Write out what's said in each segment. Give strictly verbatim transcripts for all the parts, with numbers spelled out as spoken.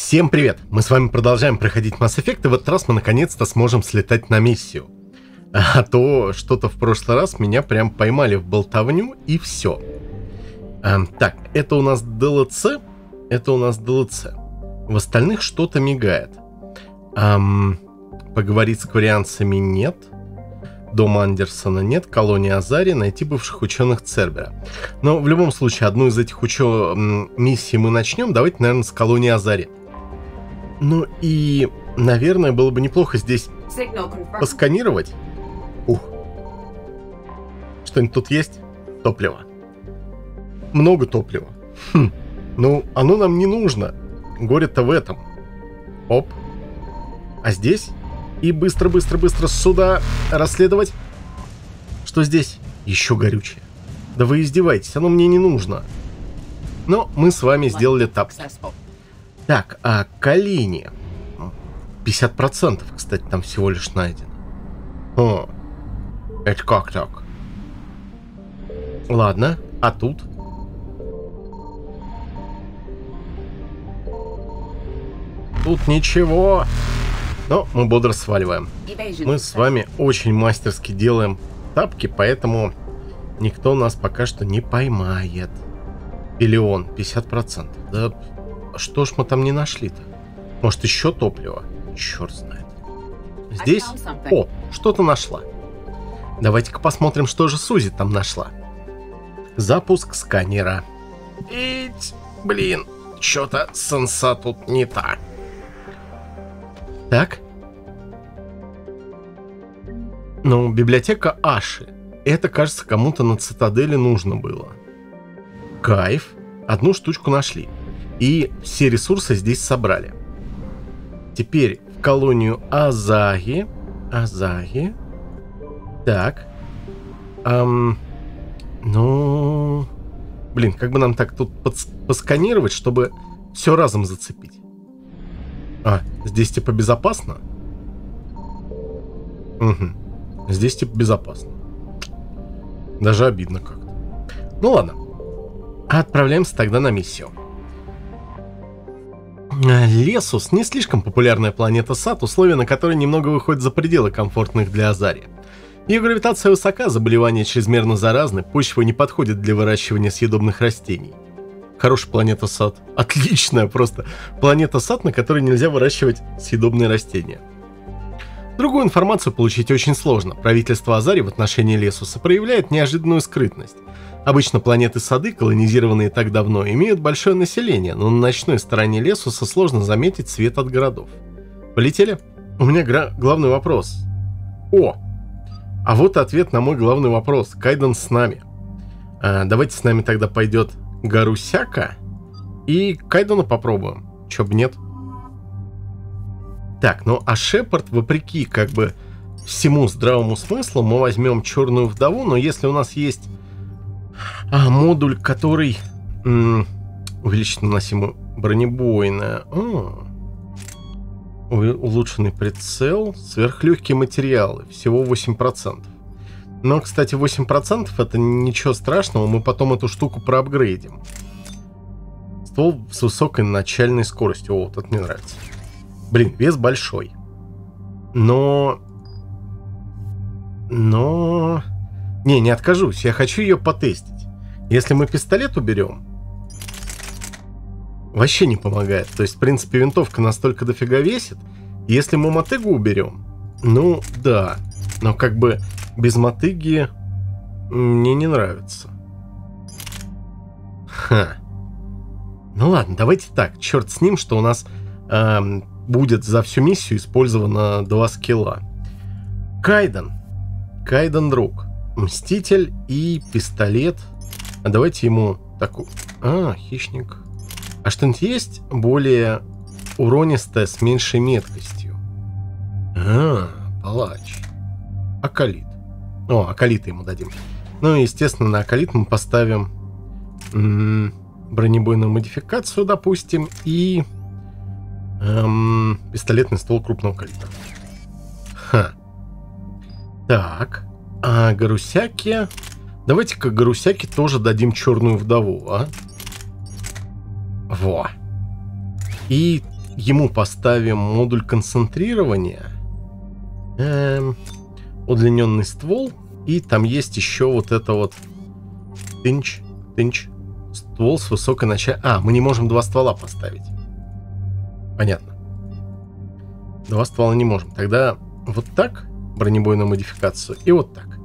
Всем привет! Мы с вами продолжаем проходить Mass Effect, и в этот раз мы наконец-то сможем слетать на миссию. А то что-то в прошлый раз меня прям поймали в болтовню, и все. А, так, это у нас ди эл си, это у нас ди эл си. В остальных что-то мигает. Ам, поговорить с кварианцами нет. Дома Андерсона нет, колония Азари, найти бывших ученых Цербера. Но в любом случае, одну из этих учё... миссий мы начнем. Давайте, наверное, с колонии Азари. Ну и, наверное, было бы неплохо здесь посканировать. Ух. Что-нибудь тут есть? Топливо. Много топлива. Хм. Ну, оно нам не нужно. Горе-то в этом. Оп. А здесь? И быстро-быстро-быстро сюда расследовать. Что здесь? Еще горючее. Да вы издеваетесь, оно мне не нужно. Но мы с вами сделали тапки. Так, а колени. пятьдесят процентов, кстати, там всего лишь найдено. О, это как так? Ладно, а тут? Тут ничего. Но мы бодро сваливаем. Мы с вами очень мастерски делаем тапки, поэтому никто нас пока что не поймает. Или он, пятьдесят процентов. Да что ж мы там не нашли-то? Может, еще топливо? Черт знает. Здесь? О, что-то нашла. Давайте-ка посмотрим, что же Сузи там нашла. Запуск сканера. Ить, блин, что-то сенса тут не так. Так. Ну, библиотека Аши. Это, кажется, кому-то на цитадели нужно было. Кайф. Одну штучку нашли. И все ресурсы здесь собрали. Теперь в колонию Азаги. Азаги. Так. Эм, ну... Блин, как бы нам так тут посканировать, чтобы все разом зацепить? А, здесь типа безопасно? Угу. Здесь типа безопасно. Даже обидно как-то. Ну ладно. Отправляемся тогда на миссию. Лесус — не слишком популярная планета Сат, условия на которой немного выходят за пределы комфортных для Азари. Ее гравитация высока, заболевания чрезмерно заразны, почва не подходит для выращивания съедобных растений. Хорошая планета Сат. Отличная просто. Планета Сат, на которой нельзя выращивать съедобные растения. Другую информацию получить очень сложно. Правительство Азари в отношении Лесуса проявляет неожиданную скрытность. Обычно планеты Сады, колонизированные так давно, имеют большое население, но на ночной стороне Лесуса сложно заметить свет от городов. Полетели? У меня гра- главный вопрос. О! А вот ответ на мой главный вопрос. Кайден с нами. А, давайте с нами тогда пойдет Гарусяка. И Кайдена попробуем. Чё бы нет. Так, ну а Шепард, вопреки как бы всему здравому смыслу, мы возьмем черную вдову, но если у нас есть а, модуль, который м- увеличит наносимую бронебойная, а, улучшенный прицел, сверхлегкие материалы, всего восемь процентов. Но, кстати, восемь процентов это ничего страшного, мы потом эту штуку проапгрейдим. Ствол с высокой начальной скоростью, о, вот это мне нравится. Блин, вес большой. Но... Но... Не, не откажусь, я хочу ее потестить. Если мы пистолет уберем, вообще не помогает. То есть, в принципе, винтовка настолько дофига весит. Если мы мотыгу уберем, ну, да. Но как бы без мотыги мне не нравится. Ха. Ну ладно, давайте так. Черт с ним, что у нас эм, будет за всю миссию использовано два скилла. Кайден. Кайден друг. Мститель и пистолет. А давайте ему такую... А, хищник. А что-нибудь есть более уронистое с меньшей меткостью? А, палач. Акалит. О, акалита ему дадим. Ну и, естественно, на акалит мы поставим м- бронебойную модификацию, допустим, и эм, пистолетный ствол крупного калибра. Ха. Так. А Гарусяке... Давайте-ка Гарусяке тоже дадим черную вдову, а? Во. И ему поставим модуль концентрирования, эм, удлиненный ствол, и там есть еще вот это вот тынч, тынч, ствол с высокой начальной... А, мы не можем два ствола поставить. Понятно. Два ствола не можем. Тогда вот так, бронебойную модификацию, и вот так.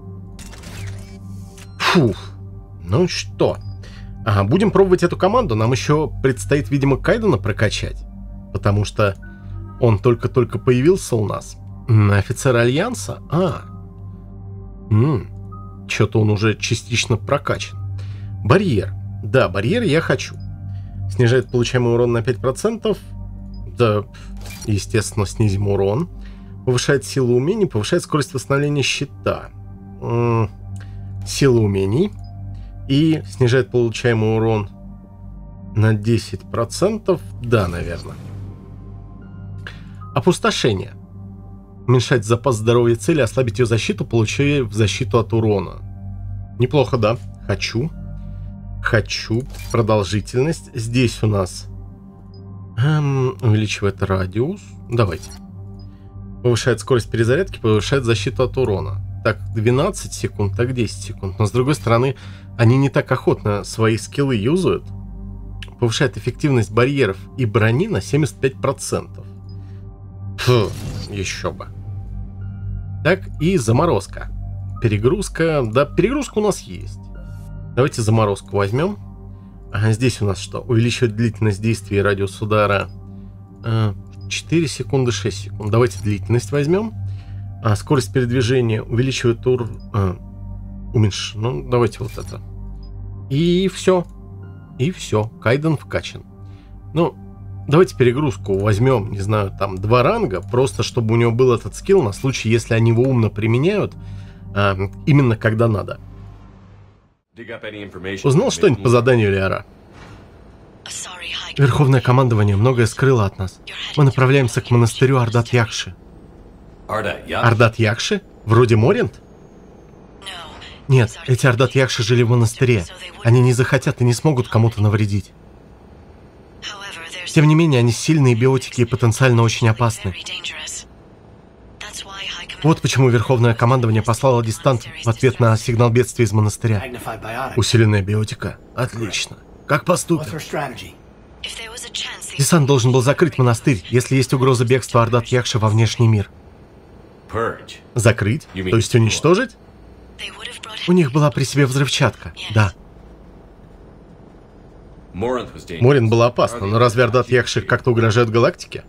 Фух. Ну что? Ага, будем пробовать эту команду. Нам еще предстоит, видимо, Кайдена прокачать. Потому что он только-только появился у нас. Офицер Альянса? А. Что-то он уже частично прокачан. Барьер. Да, барьер я хочу. Снижает получаемый урон на пять процентов. Да, естественно, снизим урон. Повышает силу умений, повышает скорость восстановления щита. М-м, сила умений. И снижает получаемый урон на десять процентов. Да, наверное. Опустошение. Уменьшать запас здоровья цели, ослабить ее защиту, получая защиту от урона. Неплохо, да? Хочу. Хочу. Продолжительность. Здесь у нас эм, увеличивает радиус. Давайте. Повышает скорость перезарядки, повышает защиту от урона. Так, двенадцать секунд, так десять секунд. Но с другой стороны, они не так охотно свои скиллы юзают. Повышает эффективность барьеров и брони на семьдесят пять процентов. Фу, еще бы. Так, и заморозка. Перегрузка. Да, перегрузка у нас есть. Давайте заморозку возьмем. Ага, здесь у нас что? Увеличивает длительность действия и радиус удара. четыре секунды, шесть секунд. Давайте длительность возьмем. А, скорость передвижения увеличивает ур... А, уменьш... Ну, давайте вот это. И все. И все. Кайден вкачан. Ну, давайте перегрузку возьмем, не знаю, там два ранга, просто чтобы у него был этот скилл на случай, если они его умно применяют, а, именно когда надо. Узнал что-нибудь по заданию Лиара? Верховное командование многое скрыло от нас. Мы направляемся к монастырю Ардат-Якши. Ардат-Якши? Вроде Морент? Нет, эти Ардат-Якши жили в монастыре. Они не захотят и не смогут кому-то навредить. Тем не менее, они сильные биотики и потенциально очень опасны. Вот почему Верховное командование послало дистант в ответ на сигнал бедствия из монастыря. Усиленная биотика? Отлично. Как поступим? Десант должен был закрыть монастырь, если есть угроза бегства Ардат-Якши во внешний мир. Закрыть? То есть уничтожить? У них была при себе взрывчатка, да. Морин было опасно, но разве Ардат-Якши как-то угрожает галактике?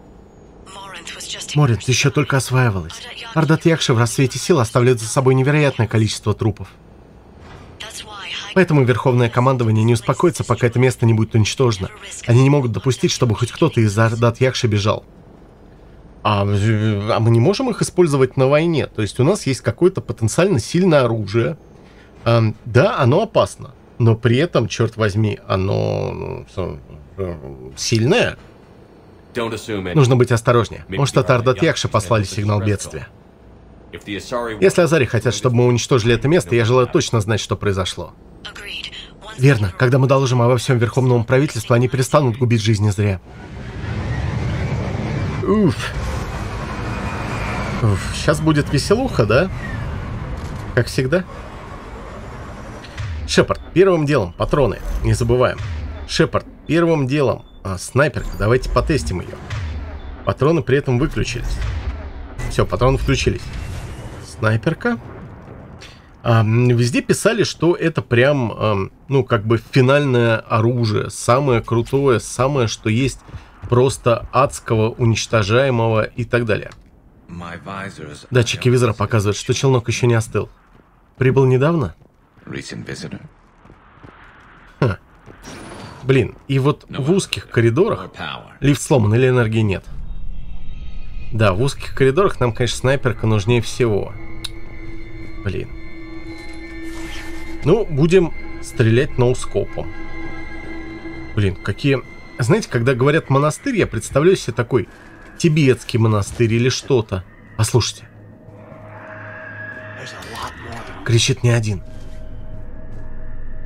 Морин еще только осваивалась. Ардат-Якши в рассвете сил оставляют за собой невероятное количество трупов. Поэтому Верховное командование не успокоится, пока это место не будет уничтожено. Они не могут допустить, чтобы хоть кто-то из Ардат-Якши бежал. А, а мы не можем их использовать на войне. То есть у нас есть какое-то потенциально сильное оружие. А, да, оно опасно. Но при этом, черт возьми, оно сильное. Нужно быть осторожнее. Может, это Ардат-Якши послали сигнал бедствия. Если Азари хотят, чтобы мы уничтожили это место, я желаю точно знать, что произошло. Верно. Когда мы доложим обо всем Верховному правительству, они перестанут губить жизни зря. Уф. Уф. Сейчас будет веселуха, да? Как всегда. Шепард, первым делом патроны. Не забываем. Шепард, первым делом а, снайперка. Давайте потестим ее. Патроны при этом выключились. Все, патроны включились. Снайперка. А, везде писали, что это прям, а, ну, как бы финальное оружие. Самое крутое, самое, что есть, просто адского, уничтожаемого и так далее. Датчики визора показывают, что челнок еще не остыл. Прибыл недавно? Ха. Блин, и вот в узких коридорах лифт сломан или энергии нет. Да, в узких коридорах нам, конечно, снайперка нужнее всего. Блин. Ну, будем стрелять ноускопом. Блин, какие... Знаете, когда говорят монастырь, я представляю себе такой тибетский монастырь или что-то. Послушайте. Кричит не один.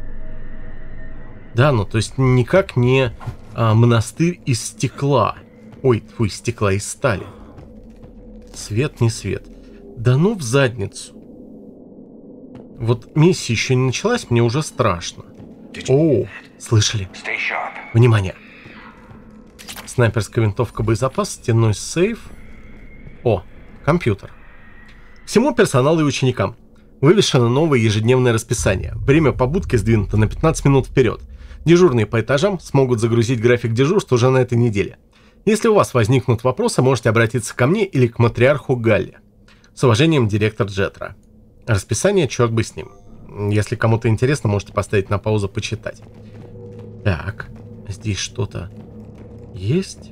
Да, ну, то есть никак не а, монастырь из стекла. Ой, фу, стекла из стали. Свет, не свет. Да ну в задницу. Вот миссия еще не началась, мне уже страшно. О, слышали? Внимание. Снайперская винтовка, боезапас, стенной сейф. О, компьютер. Всему персоналу и ученикам вывешено новое ежедневное расписание. Время побудки сдвинуто на пятнадцать минут вперед. Дежурные по этажам смогут загрузить график дежурств уже на этой неделе. Если у вас возникнут вопросы, можете обратиться ко мне или к матриарху Галле. С уважением, директор Джетра. Расписание, черт бы с ним. Если кому-то интересно, можете поставить на паузу, почитать. Так, здесь что-то есть?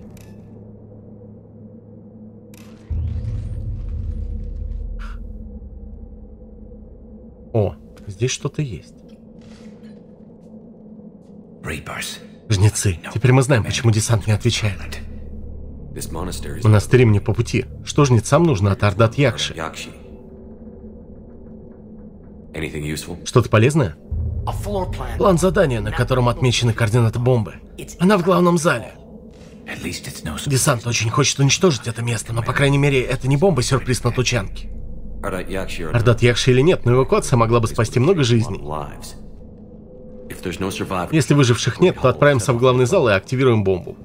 О, здесь что-то есть. Жнецы. Теперь мы знаем, почему десант не отвечает. Монастырь мне по пути. Что жнецам нужно от Ардат Якши? Что-то полезное? План задания, на котором отмечены координаты бомбы. Она в главном зале. Десант очень хочет уничтожить это место, но, по крайней мере, это не бомба-сюрприз на тучанке. Ардат Якши или нет, но эвакуация могла бы спасти много жизней. Если выживших нет, то отправимся в главный зал и активируем бомбу.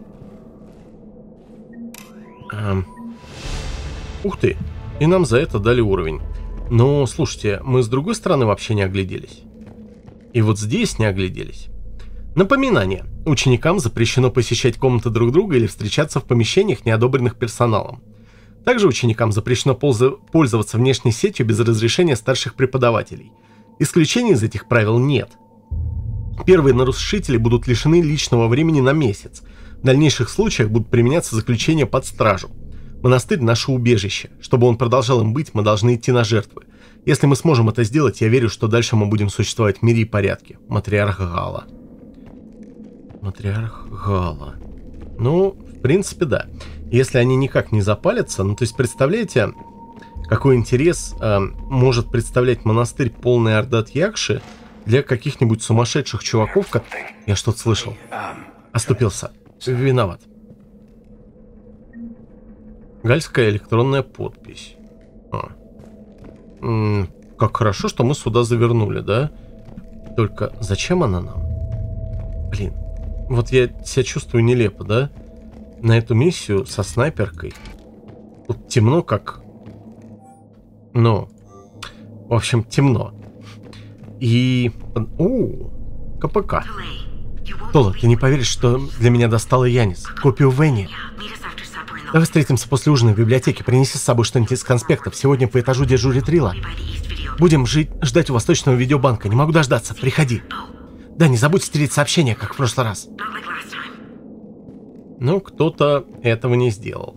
Эм. Ух ты, и нам за это дали уровень. Но, слушайте, мы с другой стороны вообще не огляделись. И вот здесь не огляделись. Напоминание. Ученикам запрещено посещать комнаты друг друга или встречаться в помещениях, не одобренных персоналом. Также ученикам запрещено пользоваться внешней сетью без разрешения старших преподавателей. Исключений из этих правил нет. Первые нарушители будут лишены личного времени на месяц. В дальнейших случаях будут применяться заключения под стражу. Монастырь – наше убежище. Чтобы он продолжал им быть, мы должны идти на жертвы. Если мы сможем это сделать, я верю, что дальше мы будем существовать в мире и порядке. Матриарх Гала. Матриарх Гала. Ну, в принципе, да. Если они никак не запалятся, ну, то есть, представляете, какой интерес э, может представлять монастырь полный Ардат Якши для каких-нибудь сумасшедших чуваков, как... Я что-то слышал. Оступился. Виноват. Гальская электронная подпись. А. М-м, как хорошо, что мы сюда завернули, да? Только зачем она нам? Блин, вот я себя чувствую нелепо, да? На эту миссию со снайперкой. Тут темно, как... Ну, в общем, темно. И... У, КПК. Тола, ты не поверишь, что для меня достала Янис. Копию Венни. Давай встретимся после ужина в библиотеке. Принеси с собой что-нибудь из конспектов. Сегодня по этажу дежурит Рила. Будем жить, ждать у восточного видеобанка. Не могу дождаться. Приходи. Да, не забудь стереть сообщение, как в прошлый раз. Ну, кто-то этого не сделал.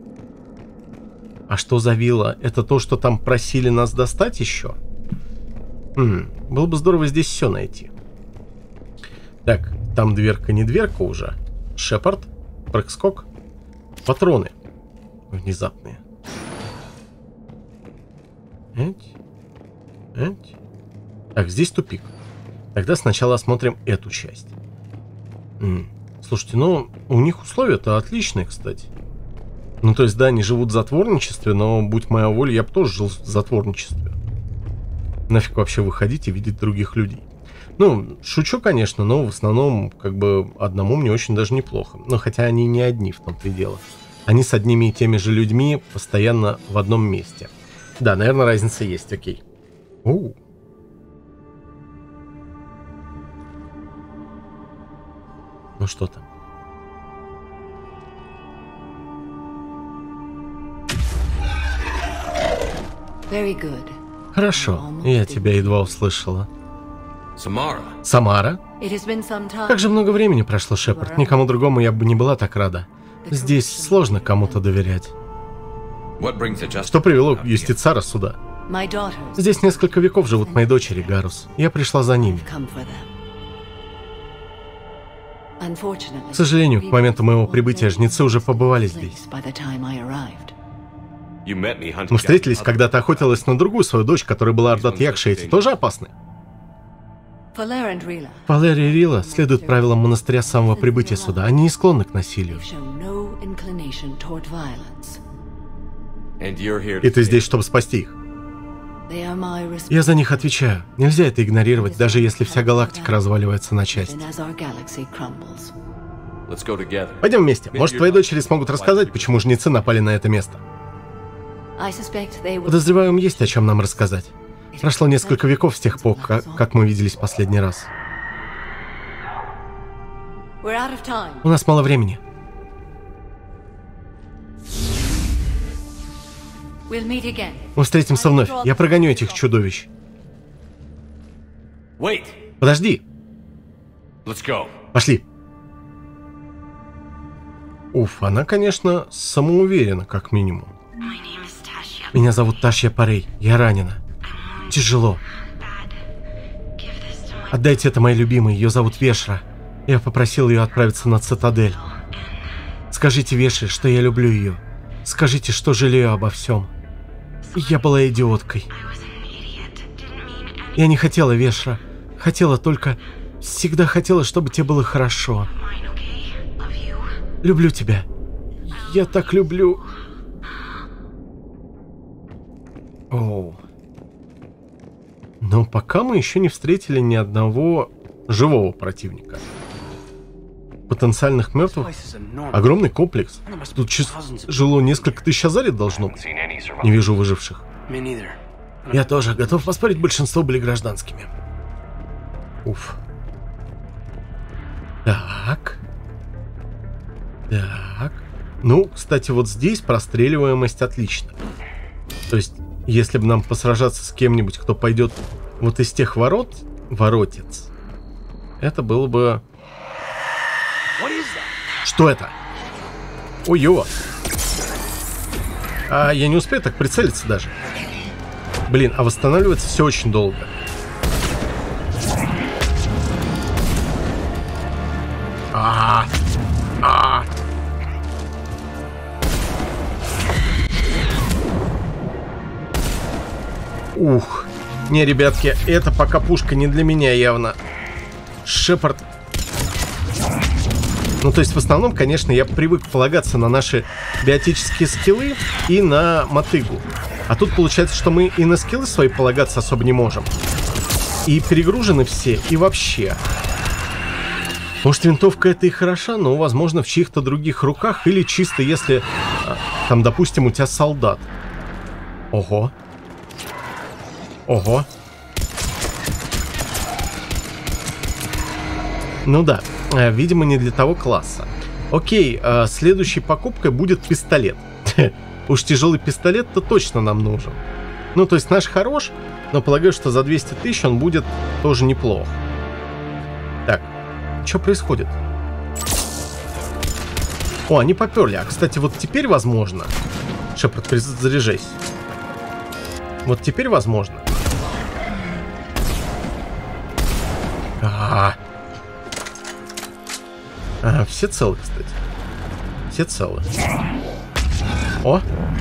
А что за вилла? Это то, что там просили нас достать еще? Хм, было бы здорово здесь все найти. Так, там дверка не дверка уже. Шепард, прыг-скок, патроны внезапные. Эть, эть. Так, здесь тупик. Тогда сначала осмотрим эту часть. М-м. Слушайте, ну, у них условия-то отличные, кстати. Ну, то есть, да, они живут в затворничестве, но, будь моя воля, я бы тоже жил в затворничестве. Нафиг вообще выходить и видеть других людей. Ну, шучу, конечно, но в основном, как бы, одному мне очень даже неплохо. Но хотя они не одни, в том-то и дело. Они с одними и теми же людьми постоянно в одном месте. Да, наверное, разница есть, окей. Оу. Ну что там? Хорошо, я тебя едва услышала. Самара. Самара? Как же много времени прошло, Шепард. Никому другому я бы не была так рада. Здесь сложно кому-то доверять. Что привело юстицара сюда? Здесь несколько веков живут мои дочери, Гарус. Я пришла за ними. К сожалению, к моменту моего прибытия жнецы уже побывали здесь. Мы встретились, когда ты охотилась на другую свою дочь, которая была Ардат Якши. Эти тоже опасны? Фалери и Рила следуют правилам монастыря с самого прибытия сюда. Они не склонны к насилию. И ты здесь, чтобы спасти их. Я за них отвечаю. Нельзя это игнорировать, даже если вся галактика разваливается на части. Пойдем вместе. Может, твои дочери смогут рассказать, почему жнецы напали на это место. Подозреваю, им есть о чем нам рассказать. Прошло несколько веков с тех пор, как, как мы виделись в последний раз. У нас мало времени. Мы встретимся вновь. Я прогоню этих чудовищ. Подожди. Пошли. Уф, она, конечно, самоуверена, как минимум. Меня зовут Ташья Парей. Я ранена. Тяжело. Отдайте это моей любимой. Ее зовут Вешра. Я попросил ее отправиться на Цитадель. Скажите Вешре, что я люблю ее. Скажите, что жалею обо всем. Я была идиоткой. Я не хотела, Вешра. Хотела только... Всегда хотела, чтобы тебе было хорошо. Люблю тебя. Я так люблю... Оу. Но пока мы еще не встретили ни одного живого противника. Потенциальных мертвых. Огромный комплекс. Тут жило несколько тысяч азарий должно быть. Не вижу выживших. Я тоже. Готов поспорить, большинство были гражданскими. Уф. Так. Так. Ну, кстати, вот здесь простреливаемость отлично. То есть, если бы нам посражаться с кем-нибудь, кто пойдет вот из тех ворот, воротец, это было бы... Что это? Ой-ё! А я не успею так прицелиться даже. Блин, а восстанавливается все очень долго. А, а. Ух. Не, ребятки, это пока пушка не для меня явно. Шепард. Ну, то есть, в основном, конечно, я привык полагаться на наши биотические скиллы и на мотыгу. А тут получается, что мы и на скиллы свои полагаться особо не можем. И перегружены все, и вообще. Может, винтовка это и хороша, но, возможно, в чьих-то других руках. Или чисто если, там, допустим, у тебя солдат. Ого. Ого. Ну да, видимо, не для того класса. Окей, следующей покупкой будет пистолет. Уж тяжелый пистолет-то точно нам нужен. Ну, то есть наш хорош, но полагаю, что за двести тысяч он будет тоже неплох. Так, что происходит? О, они поперли. А, кстати, вот теперь возможно... Шепард, заряжайся. Вот теперь возможно. А-а-а. Ага, все целы, кстати. Все целы. О!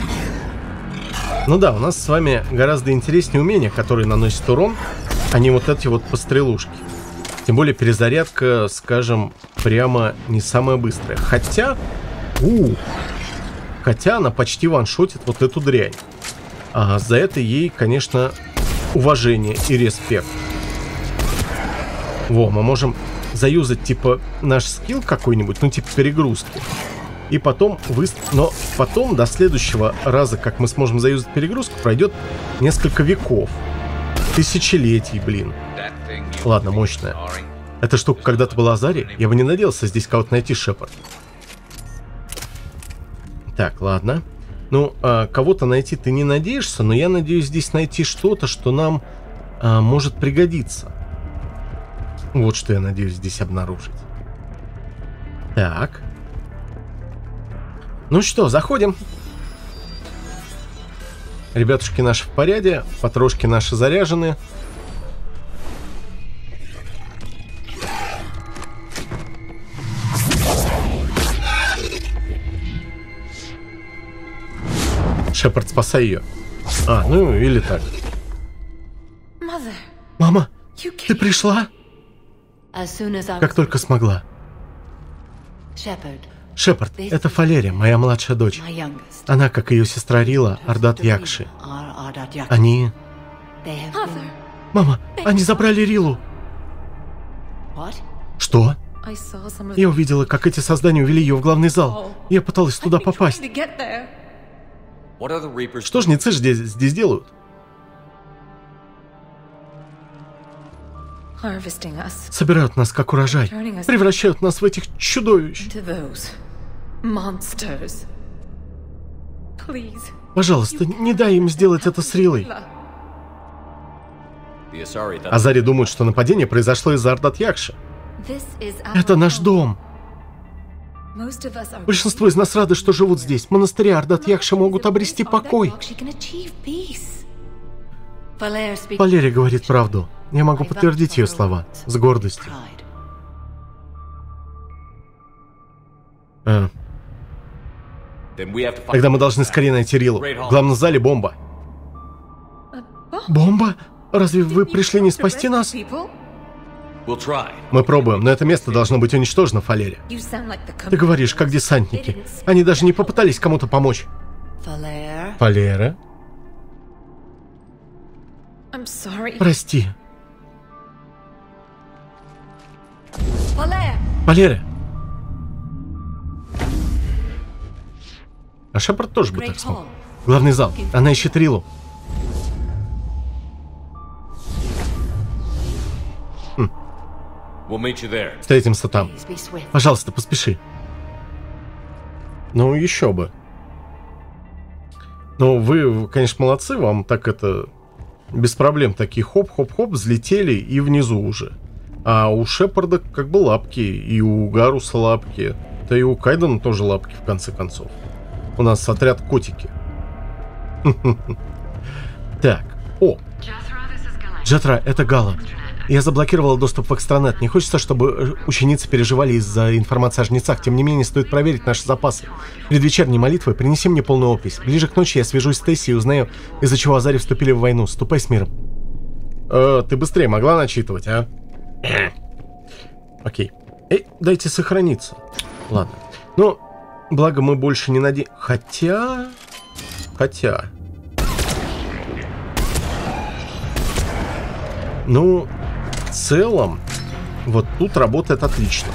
Ну да, у нас с вами гораздо интереснее умения, которые наносят урон, а не вот эти вот пострелушки. Тем более перезарядка, скажем, прямо не самая быстрая. Хотя... У, хотя она почти ваншотит вот эту дрянь. А за это ей, конечно, уважение и респект. Во, мы можем... заюзать, типа, наш скилл какой-нибудь, ну, типа, перегрузки. И потом выст... Но потом, до следующего раза, как мы сможем заюзать перегрузку, пройдет несколько веков. Тысячелетий, блин. Ладно, мощная. Эта штука когда-то была Азари. Я бы не надеялся здесь кого-то найти, Шепард. Так, ладно. Ну, а, кого-то найти ты не надеешься, но я надеюсь здесь найти что-то, что нам а, может пригодиться. Вот что я надеюсь здесь обнаружить. Так. Ну что, заходим. Ребятушки наши в порядке, потрошки наши заряжены. Шепард, спасай ее. А, ну или так. Мама, ты пришла? Как только смогла. Шепард, это Фалерия, моя младшая дочь. Она, как и ее сестра Рила, Ардат Якши. Они... Мама, они забрали Рилу. Что? Я увидела, как эти создания увели ее в главный зал. Я пыталась туда попасть. Что жнецы здесь, здесь делают? Собирают нас как урожай. Превращают нас в этих чудовищ. Пожалуйста, не дай им сделать это с Рилой. Азари думают, что нападение произошло из-за Ардат Якши. Это наш дом. Большинство из нас рады, что живут здесь. Монастыри Ардат Якши могут обрести покой. Валерия говорит правду. Я могу подтвердить ее слова с гордостью. А. Тогда мы должны скорее найти Рилу. В главном зале бомба. Бомба? Разве вы пришли не спасти нас? Мы пробуем, но это место должно быть уничтожено, Фалерия. Ты говоришь, как десантники. Они даже не попытались кому-то помочь. Фалера? Прости. Фалера! А Шепард тоже бы так смог. Главный зал. Она ищет Рилу. Хм. Встретимся там. Пожалуйста, поспеши. Ну, еще бы. Ну, вы, конечно, молодцы. Вам так это... Без проблем такие хоп-хоп-хоп взлетели и внизу уже. А у Шепарда как бы лапки. И у Гаруса лапки. Да и у Кайдена тоже лапки, в конце концов. У нас отряд котики. Так. О! Джетра, это Гала. Я заблокировала доступ в экстранет. Не хочется, чтобы ученицы переживали из-за информации о жнецах. Тем не менее, стоит проверить наши запасы. Перед вечерней молитвой принеси мне полную опись. Ближе к ночи я свяжусь с Тесси и узнаю, из-за чего Азари вступили в войну. Ступай с миром. Э, ты быстрее могла начитывать, а? Окей. Эй, дайте сохраниться. Ладно. Ну, благо мы больше не надеемся. Хотя... Хотя... Ну... В целом, вот тут работает отлично.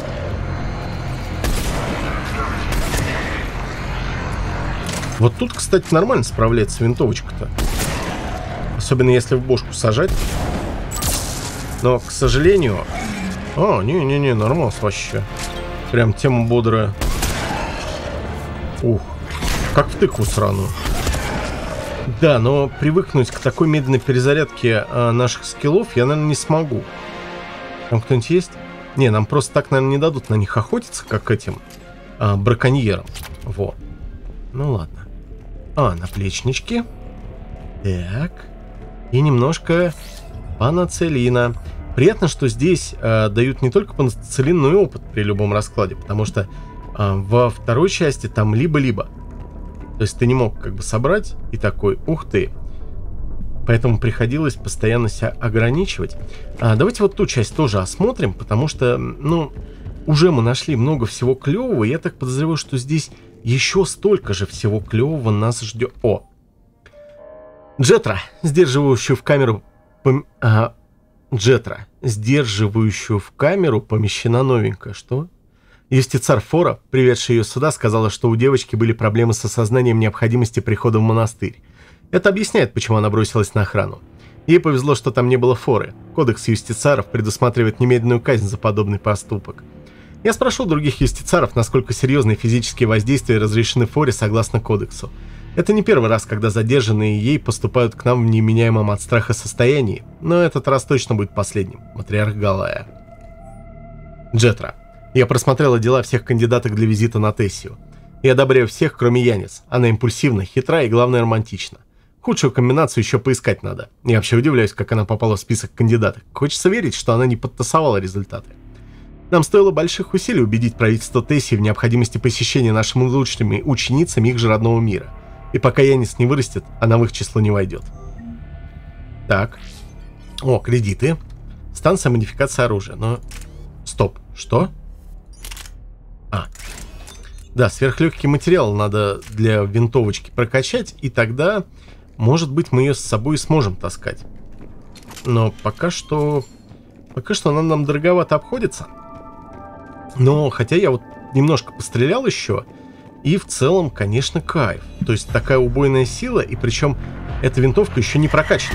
Вот тут, кстати, нормально справляется винтовочка-то. Особенно если в бошку сажать. Но, к сожалению... А, не-не-не, нормально вообще. Прям тема бодрая. Ух, как в тыкву сраную. Да, но привыкнуть к такой медленной перезарядке а, наших скиллов я, наверное, не смогу. Там кто-нибудь есть? Не, нам просто так, наверное, не дадут на них охотиться, как этим а, браконьерам. Во. Ну ладно. А, наплечнички. Так. И немножко панацелина. Приятно, что здесь а, дают не только панацелин, но и опыт при любом раскладе. Потому что а, во второй части там либо-либо. То есть ты не мог как бы собрать и такой, ух ты. Поэтому приходилось постоянно себя ограничивать. А, давайте вот ту часть тоже осмотрим, потому что, ну, уже мы нашли много всего клевого. И я так подозреваю, что здесь еще столько же всего клевого нас ждет. О! Джетра, сдерживающую в камеру... Пом... А, Джетра, сдерживающую в камеру помещена новенькая. Что? Юстицар Фора, приведший ее сюда, сказала, что у девочки были проблемы с осознанием необходимости прихода в монастырь. Это объясняет, почему она бросилась на охрану. Ей повезло, что там не было Форы. Кодекс юстицаров предусматривает немедленную казнь за подобный поступок. Я спрошу других юстицаров, насколько серьезные физические воздействия разрешены Форе согласно кодексу. Это не первый раз, когда задержанные ей поступают к нам в неменяемом от страха состоянии, но этот раз точно будет последним. Матриарх Галая. Джетра. Я просмотрела дела всех кандидаток для визита на Тессию. Я одобряю всех, кроме Янис. Она импульсивна, хитра и, главное, романтична. Худшую комбинацию еще поискать надо. Я вообще удивляюсь, как она попала в список кандидаток. Хочется верить, что она не подтасовала результаты. Нам стоило больших усилий убедить правительство Тессии в необходимости посещения нашими лучшими ученицами их же родного мира. И пока Янис не вырастет, она в их число не войдет. Так. О, кредиты. Станция модификации оружия. Но... Стоп. Что? А. Да, сверхлегкий материал надо для винтовочки прокачать, и тогда, может быть, мы ее с собой сможем таскать. Но пока что... Пока что она нам дороговато обходится. Но, хотя я вот немножко пострелял еще, и в целом, конечно, кайф. То есть такая убойная сила, и причем эта винтовка еще не прокачана.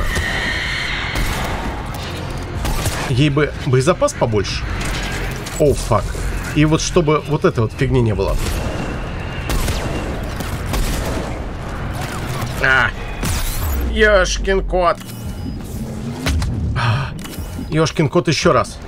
Ей бы боезапас побольше. О, фак. И вот чтобы вот этой вот фигни не было. А, ёшкин кот. Ёшкин кот еще раз.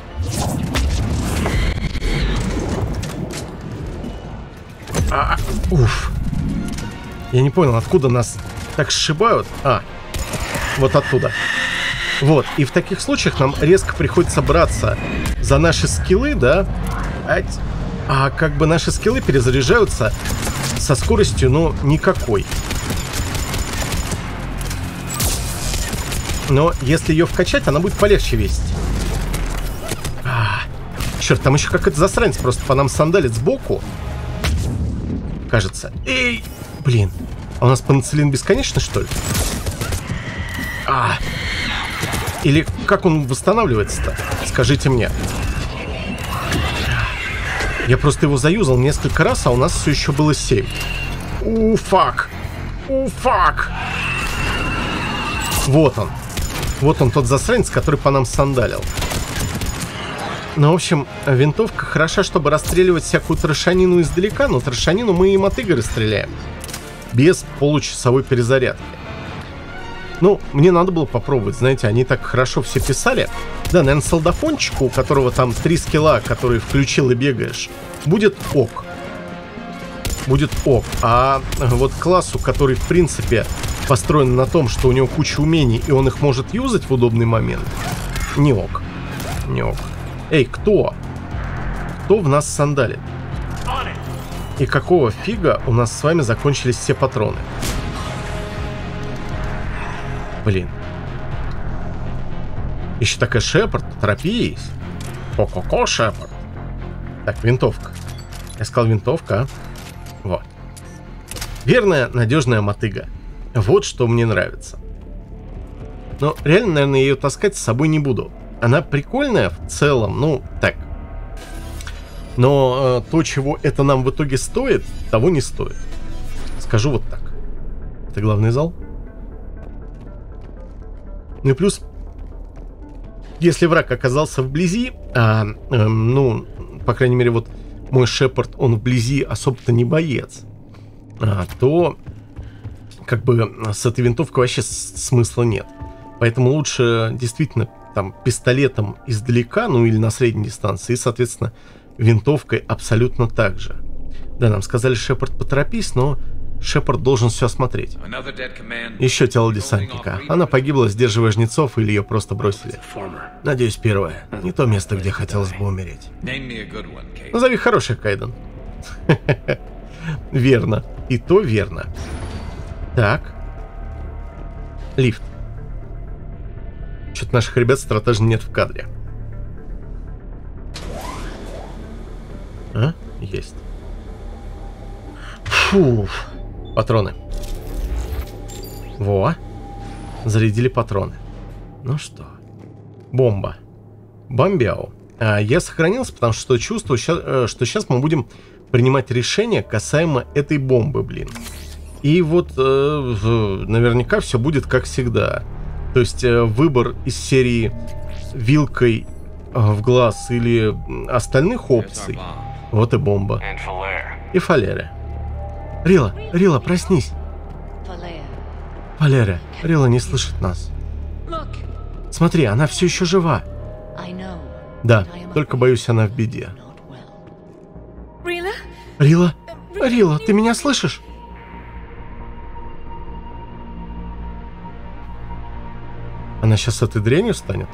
А, уф. Я не понял, откуда нас так сшибают. А, вот оттуда. Вот, и в таких случаях нам резко приходится браться за наши скиллы, да? А, а как бы наши скиллы перезаряжаются со скоростью, ну, никакой. Но если ее вкачать, она будет полегче весить. А, черт, там еще какой-то засранец просто по нам сандалит сбоку. Кажется. Эй, блин. А у нас пенициллин бесконечный, что ли? А. Или как он восстанавливается-то? Скажите мне. Я просто его заюзал несколько раз, а у нас все еще было семь. У, фак. У, фак. Вот он. Вот он, тот засранец, который по нам сандалил. Ну, в общем, винтовка хороша, чтобы расстреливать всякую трошанину издалека, но трошанину мы им от игры стреляем. Без получасовой перезарядки. Ну, мне надо было попробовать, знаете, они так хорошо все писали. Да, наверное, солдафончику, у которого там три скилла, которые включил и бегаешь, будет ок. Будет ок. А вот классу, который, в принципе, построен на том, что у него куча умений, и он их может юзать в удобный момент, не ок. Не ок. Эй, кто? Кто в нас сандалит? И какого фига у нас с вами закончились все патроны? Блин. Еще такая Шепард, торопись. Ко-ко-ко, Шепард. Так, винтовка. Я сказал винтовка, а? Вот. Верная, надежная мотыга. Вот что мне нравится. Но реально, наверное, ее таскать с собой не буду. Она прикольная в целом, ну, так. Но э, то, чего это нам в итоге стоит, того не стоит. Скажу вот так. Это главный зал. Ну и плюс, если враг оказался вблизи, а, э, ну, по крайней мере, вот мой Шепард, он вблизи особо-то не боец, а, то как бы с этой винтовкой вообще смысла нет. Поэтому лучше действительно там пистолетом издалека, ну или на средней дистанции, и, соответственно, винтовкой абсолютно так же. Да, нам сказали, Шепард, поторопись, но Шепард должен все осмотреть. Еще тело десантника. Она погибла, сдерживая жнецов, или ее просто бросили? Надеюсь, первое. Не то место, где хотелось бы умереть. Назови хороший, Кайден. Верно. И то верно. Так. Лифт. Что-то наших ребят стратежно нет в кадре. А? Есть. Фу. Патроны. Во. Зарядили патроны. Ну что. Бомба. Бомбяу. А я сохранился, потому что чувствую, что сейчас мы будем принимать решение касаемо этой бомбы, блин. И вот э, наверняка все будет как всегда. То есть э, выбор из серии вилкой э, в глаз или остальных опций. Вот и бомба. И Фалера. Рила, Рила, проснись. Фалера, Рила не слышит нас. Смотри, она все еще жива. Да, только боюсь, она в беде. Рила, Рила, ты меня слышишь? Она сейчас этой дрянью станет?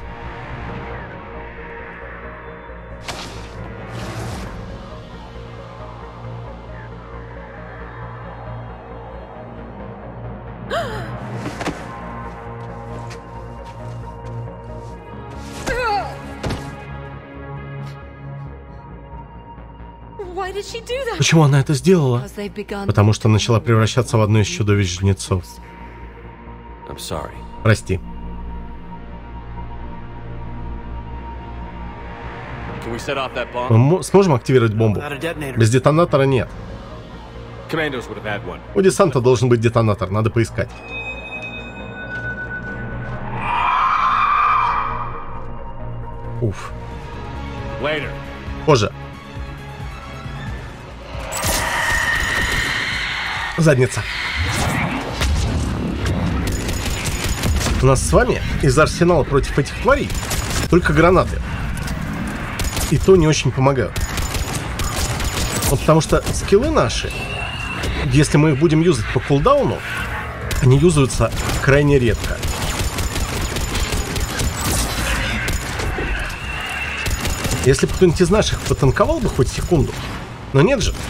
Почему она это сделала? Потому что начала превращаться в одно из чудовищ-жнецов. Прости. Мы сможем активировать бомбу? Без детонатора нет. У десанта должен быть детонатор, надо поискать. Уф. Позже. Задница. У нас с вами из арсенала против этих тварей только гранаты. И то не очень помогают. Вот потому что скиллы наши, если мы их будем юзать по кулдауну, они юзаются крайне редко. Если бы кто-нибудь из наших потанковал бы хоть секунду. Но нет же.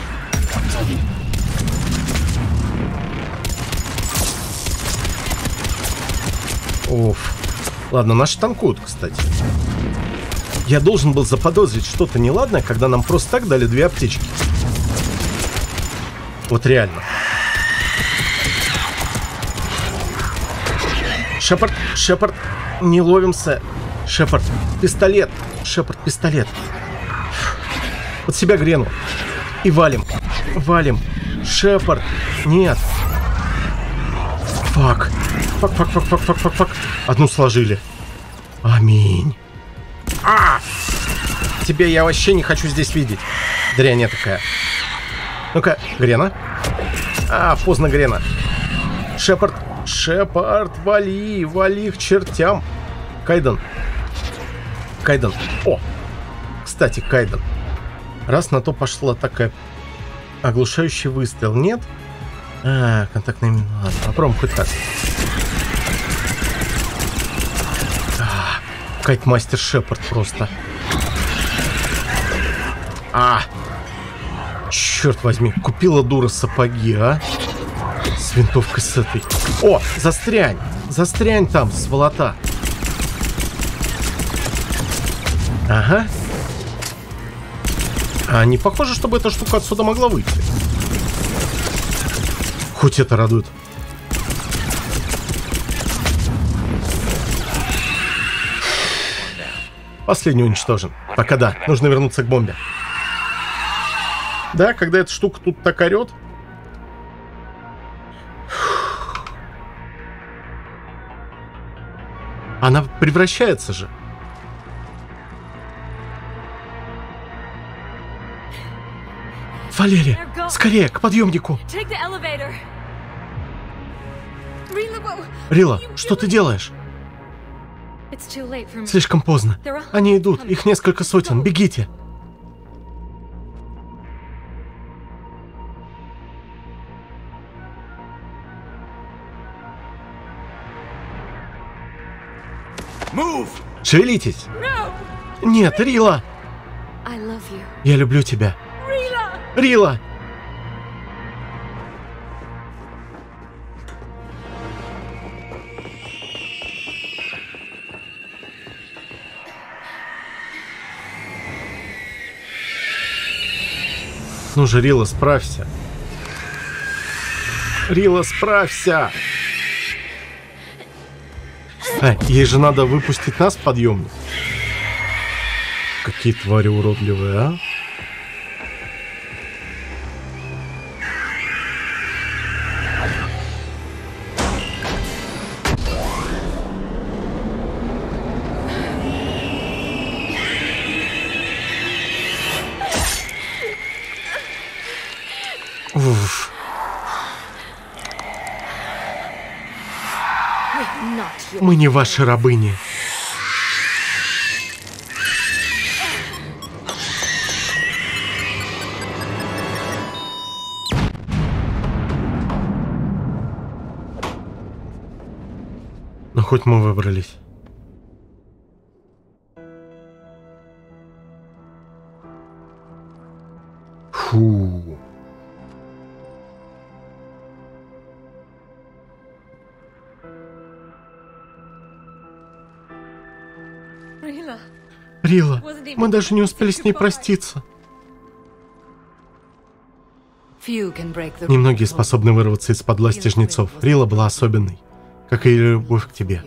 Уф. Ладно, наши танкуют, кстати. Я должен был заподозрить что-то неладное, когда нам просто так дали две аптечки. Вот реально. Шепард, Шепард, не ловимся. Шепард, пистолет. Шепард, пистолет. Под себя грену. И валим. Валим. Шепард. Нет. Фак. Фак, фак, фак, фак, фак, фак, фак. Одну сложили. Аминь. А! Тебя я вообще не хочу здесь видеть. Дрянь такая. Ну-ка, Грена. А, поздно, Грена. Шепард. Шепард, вали. Вали к чертям. Кайден. Кайден. О! Кстати, Кайден. Раз на то пошла такая... Оглушающий выстрел. Нет? А, контактная мина. Ладно, попробуем хоть так. А, Кайтмастер Шепард просто. А! Черт возьми, купила дура сапоги, а? С винтовкой с этой. О, застрянь! Застрянь там, сволота! Ага. А не похоже, чтобы эта штука отсюда могла выйти. Хоть это радует. Последний уничтожен. Пока да, нужно вернуться к бомбе. Да, когда эта штука тут так орет. Она превращается же. Валерия, скорее, к подъемнику. Рила, что ты делаешь? Слишком поздно. Они идут, их несколько сотен. Бегите. Шевелитесь. Нет, Рила. Я люблю тебя. Рила! Ну же, Рила, справься. Рила, справься. А, ей же надо выпустить нас в подъемник. Какие твари уродливые, а? Уф. Мы не ваши рабыни. Но хоть мы выбрались. Фу. Рила, мы даже не успели с ней проститься. Немногие способны вырваться из-под власти жнецов. Рила была особенной, как и ее любовь к тебе.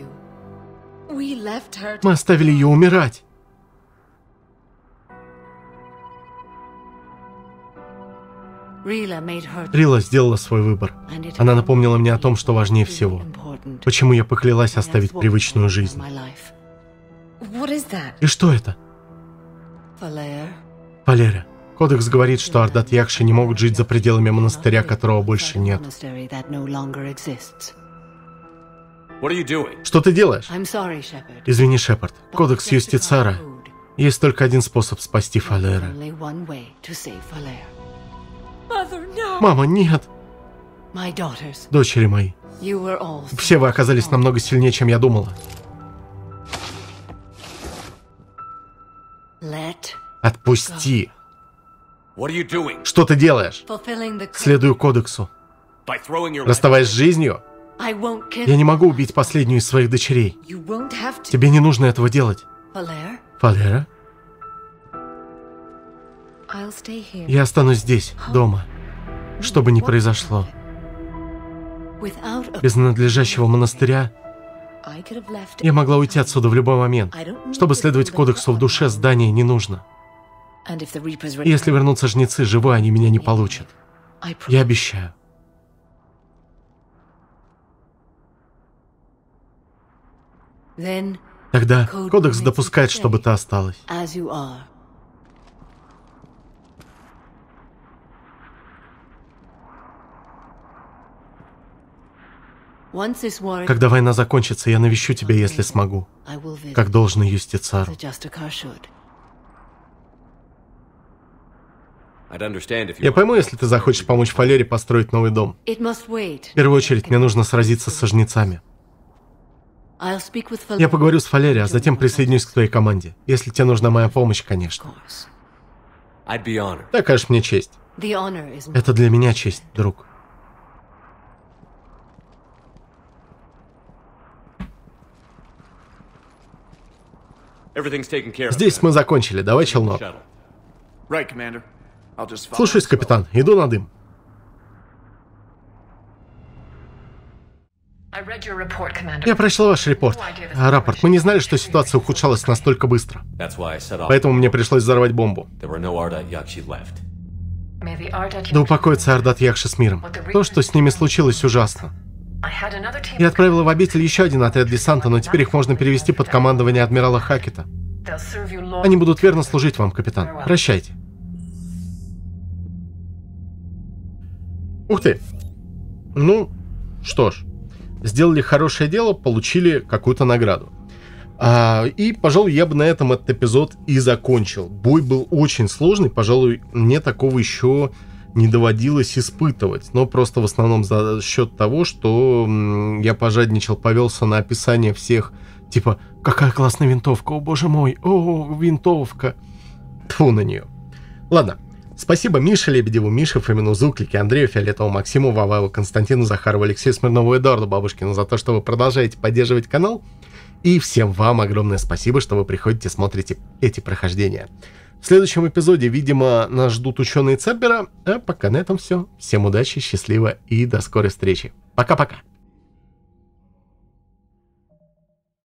Мы оставили ее умирать. Рила сделала свой выбор. Она напомнила мне о том, что важнее всего. Почему я поклялась оставить привычную жизнь. И что это? Фалера. Кодекс говорит, что Ардат Якши не могут жить за пределами монастыря, которого больше нет. Что ты делаешь? Извини, Шепард. Кодекс Юстицара. Есть только один способ спасти Фалера. Мама, нет! Дочери мои. Все вы оказались намного сильнее, чем я думала. Отпусти. Что ты делаешь? Следую кодексу. Расставаясь с жизнью? Я не могу убить последнюю из своих дочерей. Тебе не нужно этого делать. Фалера? Я останусь здесь, дома. Что бы ни произошло. Без надлежащего монастыря я могла уйти отсюда в любой момент. Чтобы следовать кодексу в душе, здание не нужно. И если вернутся жнецы, живой они меня не получат. Я обещаю. Тогда кодекс допускает, чтобы ты осталась. Когда война закончится, я навещу тебя, если смогу, как должно Юстицару. Я пойму, если ты захочешь помочь Фалере построить новый дом. В первую очередь, мне нужно сразиться со жнецами. Я поговорю с Фалере, а затем присоединюсь к твоей команде. Если тебе нужна моя помощь, конечно. Такая ж мне честь. Это для меня честь, друг. Здесь мы закончили. Давай, челнок. Слушаюсь, капитан. Иду на дым. Я прочла ваш репорт. А, рапорт. Мы не знали, что ситуация ухудшалась настолько быстро. Поэтому мне пришлось взорвать бомбу. Да упокоится Ардат Якши с миром. То, что с ними случилось, ужасно. Я отправила в обитель еще один отряд десанта, но теперь их можно перевести под командование адмирала Хакета. Они будут верно служить вам, капитан. Прощайте. Ух ты. Ну, что ж. Сделали хорошее дело, получили какую-то награду. А, и, пожалуй, я бы на этом этот эпизод и закончил. Бой был очень сложный, пожалуй, мне такого еще не доводилось испытывать. Но просто в основном за счет того, что м, я пожадничал, повелся на описание всех. Типа, какая классная винтовка, о боже мой, о, винтовка. Тьфу на нее. Ладно. Спасибо Мише Лебедеву, Мише Фомину, Зуклике, Андрею Фиолетову, Максиму Ваваеву, Константину Захарову, Алексею Смирнову и Эдуарду Бабушкину за то, что вы продолжаете поддерживать канал. И всем вам огромное спасибо, что вы приходите, смотрите эти прохождения. В следующем эпизоде, видимо, нас ждут ученые Цербера. А пока на этом все. Всем удачи, счастливо и до скорой встречи. Пока-пока.